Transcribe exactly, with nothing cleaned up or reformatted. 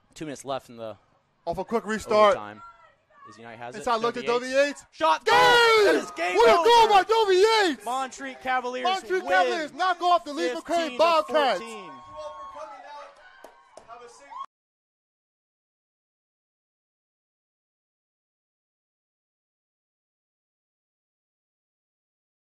Two minutes left in the Off a quick restart. overtime. As United has Inside it. look at Dovie Yates. Shot. Game! That is game What a over. goal by Dovie Yates! Montreat Cavaliers Montreat win. Cavaliers knock off the Lees-McRae Bobcats.